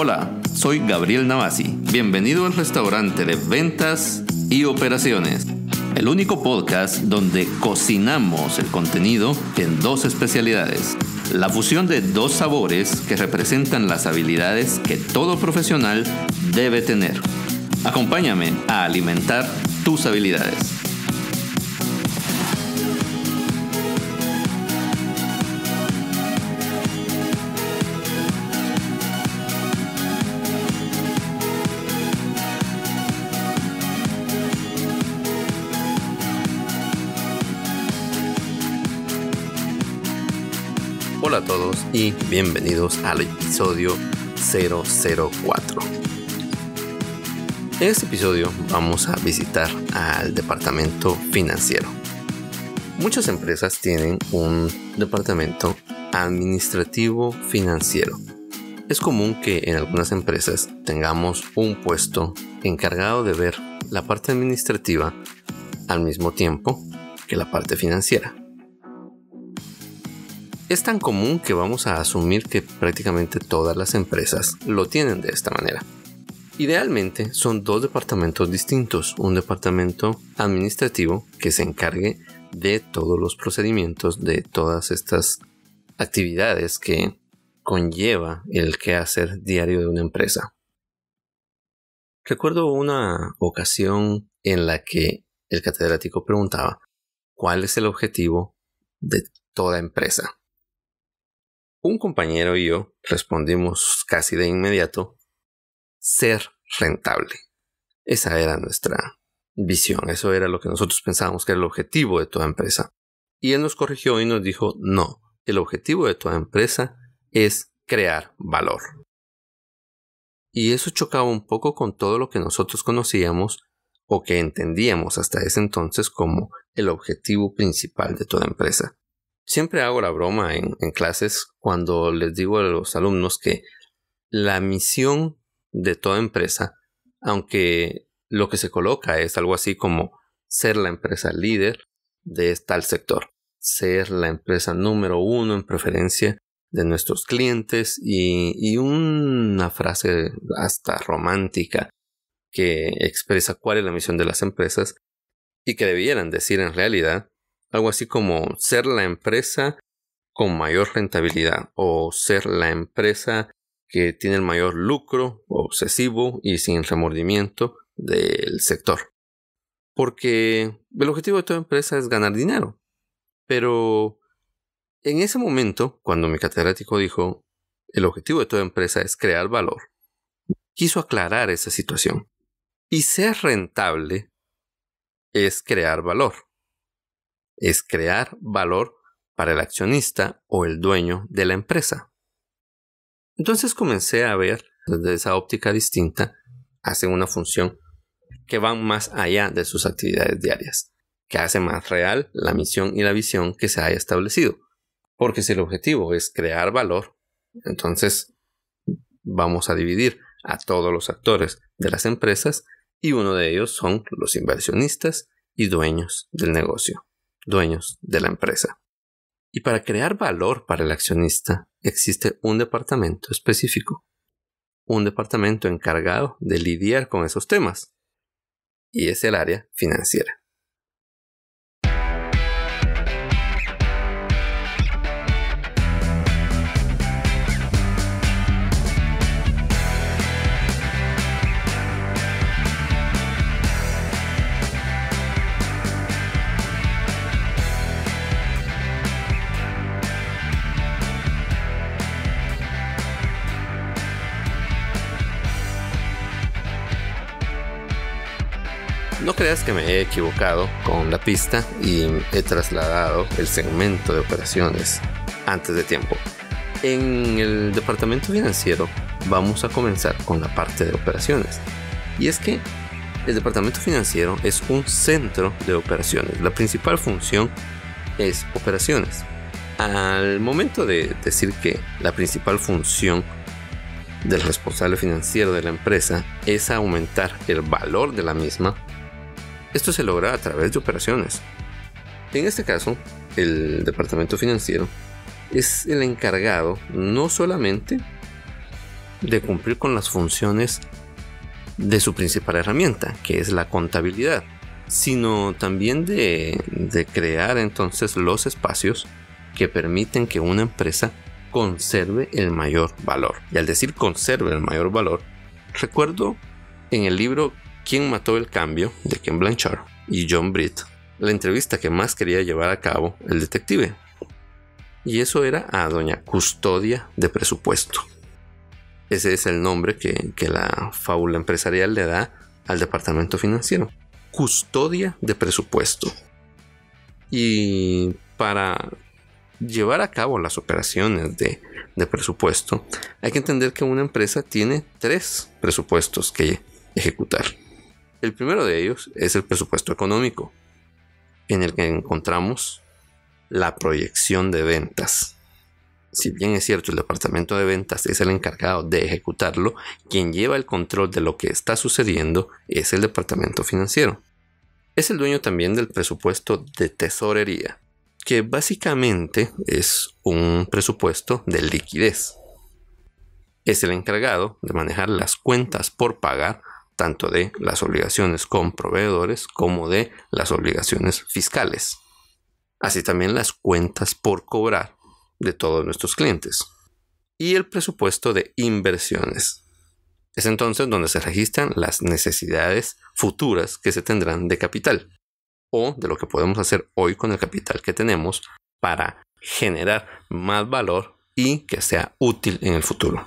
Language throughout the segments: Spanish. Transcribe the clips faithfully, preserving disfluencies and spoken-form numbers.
Hola, soy Gabriel Navasi. Bienvenido al restaurante de ventas y operaciones. El único podcast donde cocinamos el contenido en dos especialidades. La fusión de dos sabores que representan las habilidades que todo profesional debe tener. Acompáñame a alimentar tus habilidades. Hola a todos y bienvenidos al episodio cero cero cuatro. En este episodio vamos a visitar al departamento financiero. Muchas empresas tienen un departamento administrativo financiero. Es común que en algunas empresas tengamos un puesto encargado de ver la parte administrativa al mismo tiempo que la parte financiera. Es tan común que vamos a asumir que prácticamente todas las empresas lo tienen de esta manera. Idealmente son dos departamentos distintos, un departamento administrativo que se encargue de todos los procedimientos, de todas estas actividades que conlleva el quehacer diario de una empresa. Recuerdo una ocasión en la que el catedrático preguntaba ¿cuál es el objetivo de toda empresa? Un compañero y yo respondimos casi de inmediato, ser rentable. Esa era nuestra visión, eso era lo que nosotros pensábamos que era el objetivo de toda empresa. Y él nos corrigió y nos dijo, no, el objetivo de toda empresa es crear valor. Y eso chocaba un poco con todo lo que nosotros conocíamos o que entendíamos hasta ese entonces como el objetivo principal de toda empresa. Siempre hago la broma en, en clases cuando les digo a los alumnos que la misión de toda empresa, aunque lo que se coloca es algo así como ser la empresa líder de tal sector, ser la empresa número uno en preferencia de nuestros clientes y, y una frase hasta romántica que expresa cuál es la misión de las empresas y que debieran decir en realidad algo así como ser la empresa con mayor rentabilidad o ser la empresa que tiene el mayor lucro obsesivo y sin remordimiento del sector. Porque el objetivo de toda empresa es ganar dinero. Pero en ese momento, cuando mi catedrático dijo el objetivo de toda empresa es crear valor, quiso aclarar esa situación. Y ser rentable es crear valor. Es crear valor para el accionista o el dueño de la empresa. Entonces comencé a ver desde esa óptica distinta, hacen una función que va más allá de sus actividades diarias, que hace más real la misión y la visión que se haya establecido. Porque si el objetivo es crear valor, entonces vamos a dividir a todos los actores de las empresas y uno de ellos son los inversionistas y dueños del negocio. Dueños de la empresa. Y para crear valor para el accionista existe un departamento específico, un departamento encargado de lidiar con esos temas, y es el área financiera. No creas que me he equivocado con la pista y he trasladado el segmento de operaciones antes de tiempo. En el departamento financiero vamos a comenzar con la parte de operaciones. Y es que el departamento financiero es un centro de operaciones. La principal función es operaciones. Al momento de decir que la principal función del responsable financiero de la empresa es aumentar el valor de la misma, esto se logra a través de operaciones. En este caso, el departamento financiero es el encargado no solamente de cumplir con las funciones de su principal herramienta, que es la contabilidad, sino también de, de crear entonces los espacios que permiten que una empresa conserve el mayor valor. Y al decir conserve el mayor valor, recuerdo en el libro ¿Quién mató el cambio?, de Ken Blanchard y John Britt, la entrevista que más quería llevar a cabo el detective. Y eso era a doña Custodia de Presupuesto. Ese es el nombre que, que la fábula empresarial le da al departamento financiero. Custodia de Presupuesto. Y para llevar a cabo las operaciones de, de presupuesto, hay que entender que una empresa tiene tres presupuestos que ejecutar. El primero de ellos es el presupuesto económico, en el que encontramos la proyección de ventas. Si bien es cierto, el departamento de ventas es el encargado de ejecutarlo, quien lleva el control de lo que está sucediendo es el departamento financiero. Es el dueño también del presupuesto de tesorería, que básicamente es un presupuesto de liquidez. Es el encargado de manejar las cuentas por pagar, tanto de las obligaciones con proveedores como de las obligaciones fiscales. Así también las cuentas por cobrar de todos nuestros clientes. Y el presupuesto de inversiones. Es entonces donde se registran las necesidades futuras que se tendrán de capital, o de lo que podemos hacer hoy con el capital que tenemos para generar más valor y que sea útil en el futuro.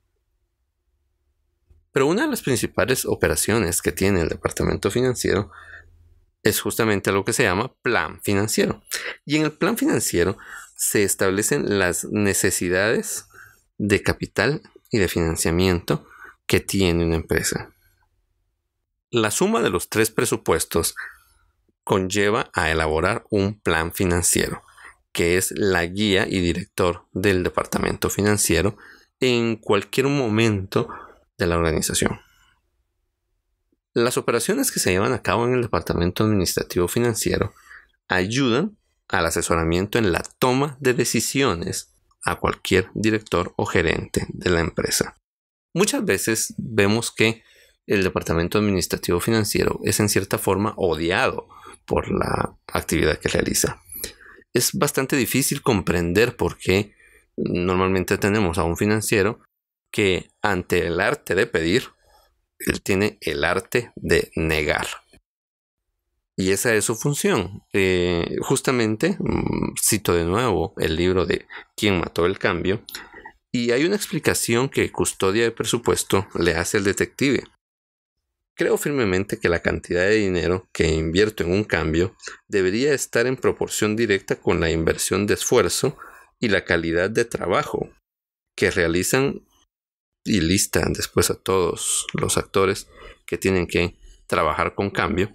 Pero una de las principales operaciones que tiene el departamento financiero es justamente lo que se llama plan financiero. Y en el plan financiero se establecen las necesidades de capital y de financiamiento que tiene una empresa. La suma de los tres presupuestos conlleva a elaborar un plan financiero, que es la guía y director del departamento financiero en cualquier momento de la organización. Las operaciones que se llevan a cabo en el departamento administrativo financiero ayudan al asesoramiento en la toma de decisiones a cualquier director o gerente de la empresa. Muchas veces vemos que el departamento administrativo financiero es en cierta forma odiado por la actividad que realiza. Es bastante difícil comprender por qué normalmente tenemos a un financiero que ante el arte de pedir, él tiene el arte de negar. Y esa es su función. Eh, justamente, cito de nuevo el libro de ¿Quién mató el cambio? Y hay una explicación que Custodia de Presupuesto le hace al detective. Creo firmemente que la cantidad de dinero que invierto en un cambio debería estar en proporción directa con la inversión de esfuerzo y la calidad de trabajo que realizan, y listan después a todos los actores que tienen que trabajar con cambio.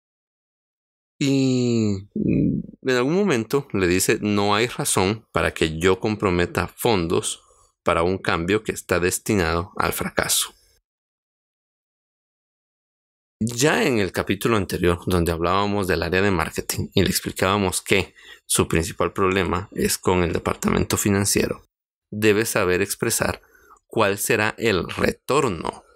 Y en algún momento le dice: no hay razón para que yo comprometa fondos para un cambio que está destinado al fracaso. Ya en el capítulo anterior, donde hablábamos del área de marketing y le explicábamos que su principal problema es con el departamento financiero, debe saber expresar cuál será el retorno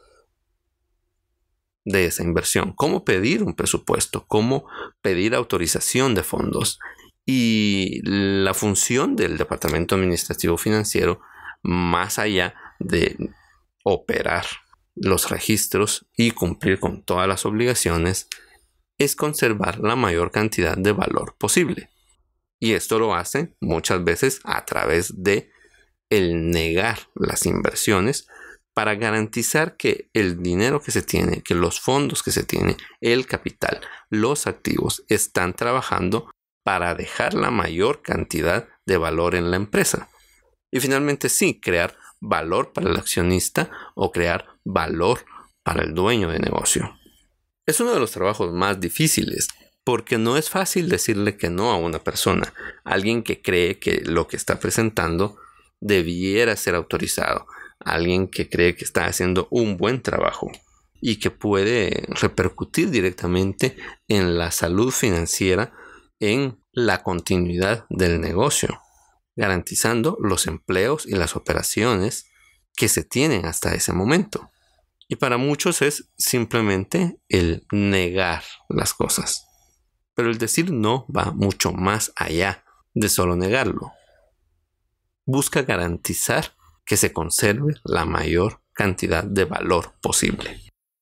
de esa inversión, cómo pedir un presupuesto, cómo pedir autorización de fondos. Y la función del departamento administrativo financiero, más allá de operar los registros y cumplir con todas las obligaciones, es conservar la mayor cantidad de valor posible. Y esto lo hace muchas veces a través de el negar las inversiones para garantizar que el dinero que se tiene, que los fondos que se tiene, el capital, los activos están trabajando para dejar la mayor cantidad de valor en la empresa. Y finalmente sí, crear valor para el accionista o crear valor para el dueño de negocio. Es uno de los trabajos más difíciles porque no es fácil decirle que no a una persona, alguien que cree que lo que está presentando debiera ser autorizado, alguien que cree que está haciendo un buen trabajo y que puede repercutir directamente en la salud financiera, en la continuidad del negocio, garantizando los empleos y las operaciones que se tienen hasta ese momento. Y para muchos es simplemente el negar las cosas. Pero el decir no va mucho más allá de solo negarlo. Busca garantizar que se conserve la mayor cantidad de valor posible.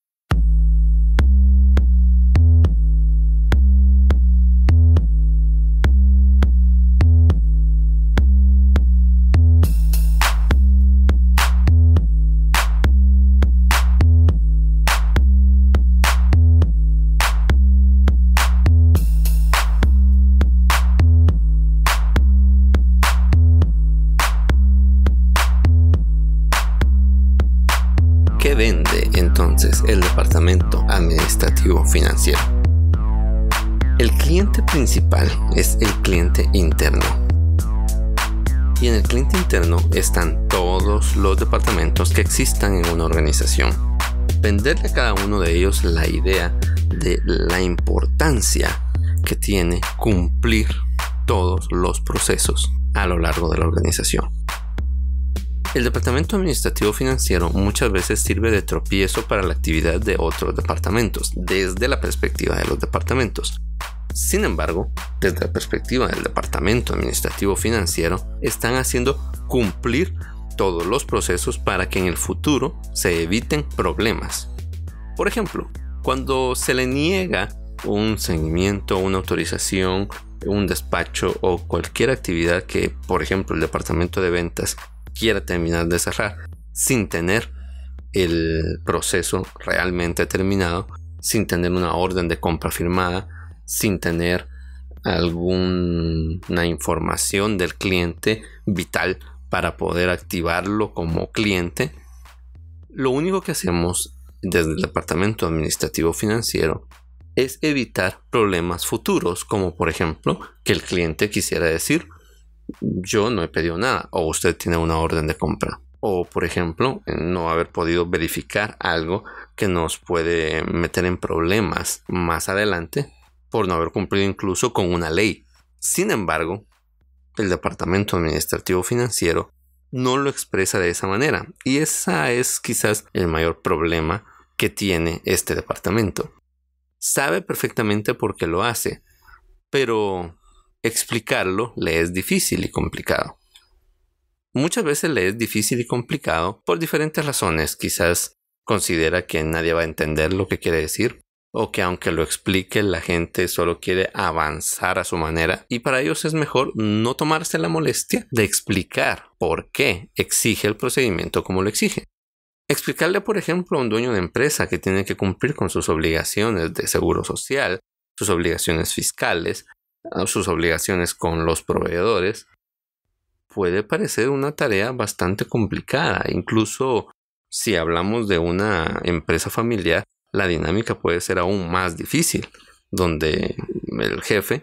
¿Qué vende entonces el departamento administrativo financiero? El cliente principal es el cliente interno. Y en el cliente interno están todos los departamentos que existan en una organización. Venderle a cada uno de ellos la idea de la importancia que tiene cumplir todos los procesos a lo largo de la organización. El departamento administrativo financiero muchas veces sirve de tropiezo para la actividad de otros departamentos, desde la perspectiva de los departamentos. Sin embargo, desde la perspectiva del departamento administrativo financiero, están haciendo cumplir todos los procesos para que en el futuro se eviten problemas. Por ejemplo, cuando se le niega un seguimiento, una autorización, un despacho o cualquier actividad que, por ejemplo, el departamento de ventas quiera terminar de cerrar sin tener el proceso realmente terminado, sin tener una orden de compra firmada, sin tener alguna información del cliente vital para poder activarlo como cliente, lo único que hacemos desde el departamento administrativo financiero es evitar problemas futuros, como por ejemplo que el cliente quisiera decir: yo no he pedido nada, o usted tiene una orden de compra, o por ejemplo no haber podido verificar algo que nos puede meter en problemas más adelante por no haber cumplido incluso con una ley. Sin embargo, el departamento administrativo financiero no lo expresa de esa manera, y esa es quizás el mayor problema que tiene este departamento. Sabe perfectamente por qué lo hace, pero explicarlo le es difícil y complicado. Muchas veces le es difícil y complicado por diferentes razones. Quizás considera que nadie va a entender lo que quiere decir, o que aunque lo explique la gente solo quiere avanzar a su manera, y para ellos es mejor no tomarse la molestia de explicar por qué exige el procedimiento como lo exige. Explicarle, por ejemplo, a un dueño de empresa que tiene que cumplir con sus obligaciones de seguro social, sus obligaciones fiscales, sus obligaciones con los proveedores, puede parecer una tarea bastante complicada. Incluso si hablamos de una empresa familiar, la dinámica puede ser aún más difícil, donde el jefe,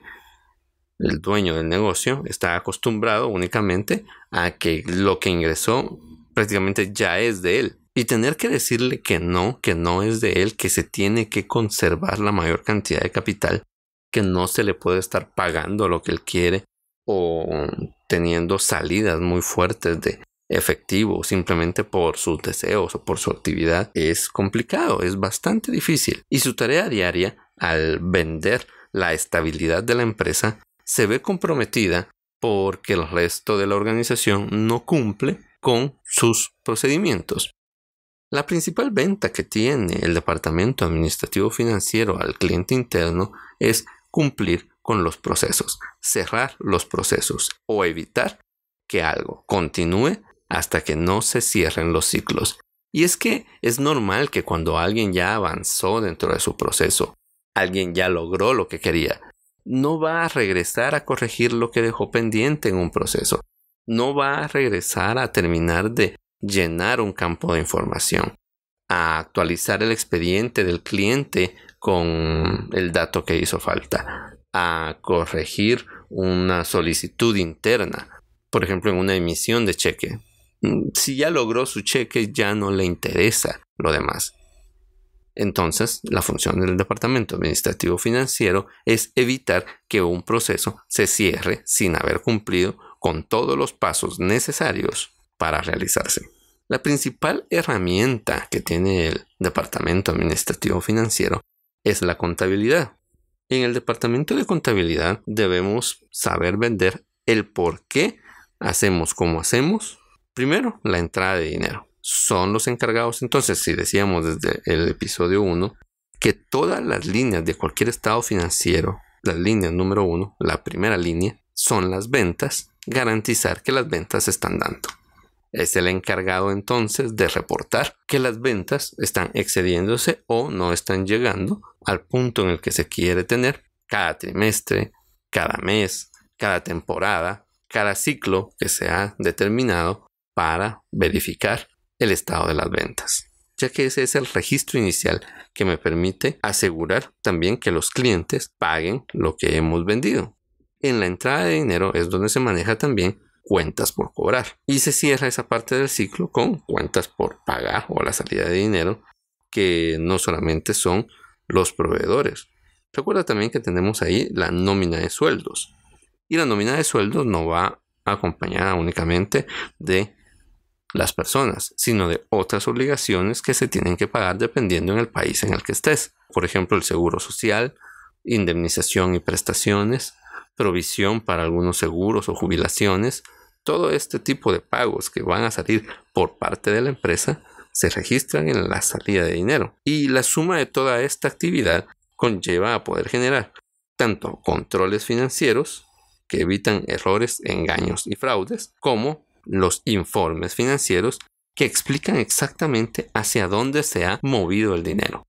el dueño del negocio, está acostumbrado únicamente a que lo que ingresó prácticamente ya es de él. Y tener que decirle que no, que no es de él, que se tiene que conservar la mayor cantidad de capital, que no se le puede estar pagando lo que él quiere o teniendo salidas muy fuertes de efectivo simplemente por sus deseos o por su actividad, es complicado, es bastante difícil. Y su tarea diaria, al vender la estabilidad de la empresa, se ve comprometida porque el resto de la organización no cumple con sus procedimientos. La principal venta que tiene el departamento administrativo financiero al cliente interno es cumplir con los procesos, cerrar los procesos o evitar que algo continúe hasta que no se cierren los ciclos. Y es que es normal que cuando alguien ya avanzó dentro de su proceso, alguien ya logró lo que quería, no va a regresar a corregir lo que dejó pendiente en un proceso. No va a regresar a terminar de llenar un campo de información, a actualizar el expediente del cliente con el dato que hizo falta, a corregir una solicitud interna, por ejemplo en una emisión de cheque. Si ya logró su cheque, ya no le interesa lo demás. Entonces, la función del departamento administrativo financiero es evitar que un proceso se cierre sin haber cumplido con todos los pasos necesarios para realizarse. La principal herramienta que tiene el departamento administrativo financiero es la contabilidad. En el departamento de contabilidad debemos saber vender el por qué hacemos como hacemos. Primero, la entrada de dinero. Son los encargados, entonces, si decíamos desde el episodio uno, que todas las líneas de cualquier estado financiero, las líneas número uno, la primera línea, son las ventas, garantizar que las ventas se están dando. Es el encargado entonces de reportar que las ventas están excediéndose o no están llegando al punto en el que se quiere tener cada trimestre, cada mes, cada temporada, cada ciclo que se ha determinado para verificar el estado de las ventas, ya que ese es el registro inicial que me permite asegurar también que los clientes paguen lo que hemos vendido. En la entrada de dinero es donde se maneja también cuentas por cobrar y se cierra esa parte del ciclo con cuentas por pagar o la salida de dinero, que no solamente son los proveedores. Recuerda también que tenemos ahí la nómina de sueldos, y la nómina de sueldos no va acompañada únicamente de las personas, sino de otras obligaciones que se tienen que pagar dependiendo en el país en el que estés. Por ejemplo, el seguro social, indemnización y prestaciones, provisión para algunos seguros o jubilaciones. Todo este tipo de pagos que van a salir por parte de la empresa se registran en la salida de dinero, y la suma de toda esta actividad conlleva a poder generar tanto controles financieros que evitan errores, engaños y fraudes, como los informes financieros que explican exactamente hacia dónde se ha movido el dinero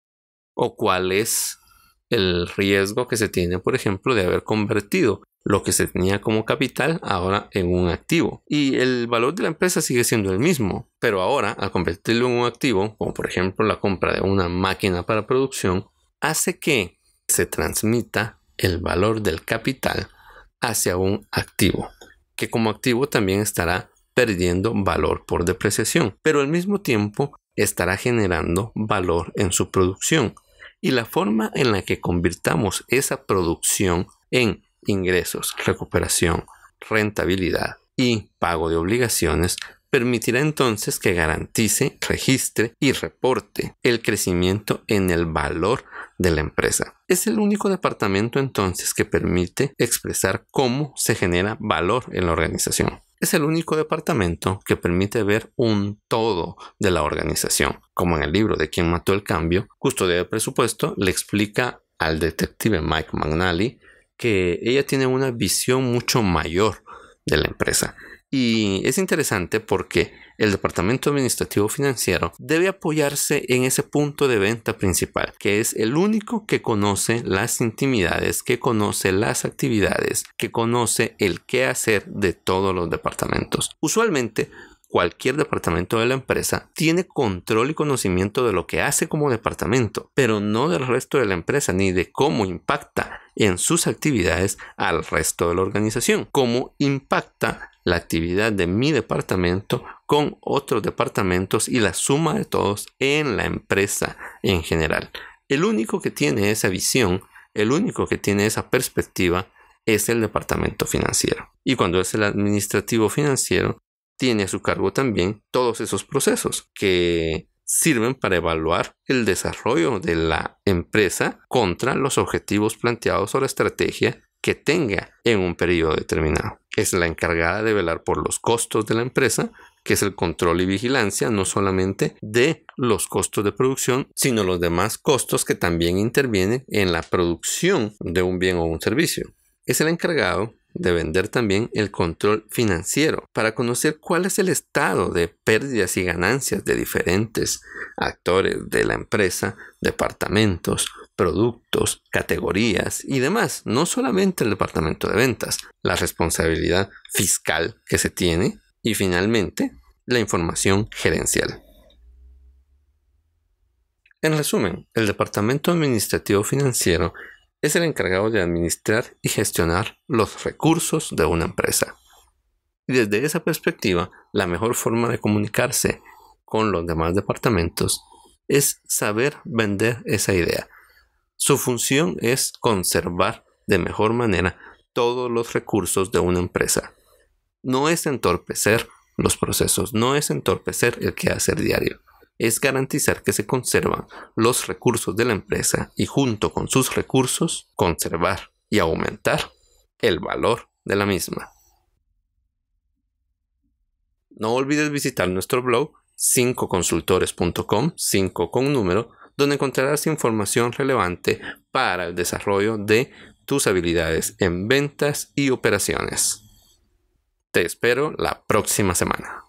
o cuál es el riesgo que se tiene, por ejemplo, de haber convertido lo que se tenía como capital ahora en un activo. Y el valor de la empresa sigue siendo el mismo, pero ahora al convertirlo en un activo, como por ejemplo la compra de una máquina para producción, hace que se transmita el valor del capital hacia un activo, que como activo también estará perdiendo valor por depreciación, pero al mismo tiempo estará generando valor en su producción. Y la forma en la que convirtamos esa producción en ingresos, recuperación, rentabilidad y pago de obligaciones permitirá entonces que garantice, registre y reporte el crecimiento en el valor de la empresa. Es el único departamento entonces que permite expresar cómo se genera valor en la organización. Es el único departamento que permite ver un todo de la organización. Como en el libro de Quien mató el cambio, Custodia de Presupuesto le explica al detective Mike McNally que ella tiene una visión mucho mayor de la empresa. Y es interesante porque el departamento administrativo financiero debe apoyarse en ese punto de venta principal, que es el único que conoce las intimidades, que conoce las actividades, que conoce el qué hacer de todos los departamentos. Usualmente, cualquier departamento de la empresa tiene control y conocimiento de lo que hace como departamento, pero no del resto de la empresa ni de cómo impacta en sus actividades al resto de la organización, cómo impacta la actividad de mi departamento con otros departamentos y la suma de todos en la empresa en general. El único que tiene esa visión, el único que tiene esa perspectiva es el departamento financiero. Y cuando es el administrativo financiero, tiene a su cargo también todos esos procesos que sirven para evaluar el desarrollo de la empresa contra los objetivos planteados o la estrategia que tenga en un periodo determinado. Es la encargada de velar por los costos de la empresa, que es el control y vigilancia no solamente de los costos de producción, sino los demás costos que también intervienen en la producción de un bien o un servicio. Es el encargado de vender también el control financiero para conocer cuál es el estado de pérdidas y ganancias de diferentes actores de la empresa, departamentos, productos, categorías y demás. No solamente el departamento de ventas, la responsabilidad fiscal que se tiene y finalmente la información gerencial. En resumen, el departamento administrativo financiero es el encargado de administrar y gestionar los recursos de una empresa. Y desde esa perspectiva, la mejor forma de comunicarse con los demás departamentos es saber vender esa idea. Su función es conservar de mejor manera todos los recursos de una empresa. No es entorpecer los procesos no es entorpecer el quehacer diario, es garantizar que se conservan los recursos de la empresa y junto con sus recursos, conservar y aumentar el valor de la misma. No olvides visitar nuestro blog cinco consultores punto com, cinco con número, donde encontrarás información relevante para el desarrollo de tus habilidades en ventas y operaciones. Te espero la próxima semana.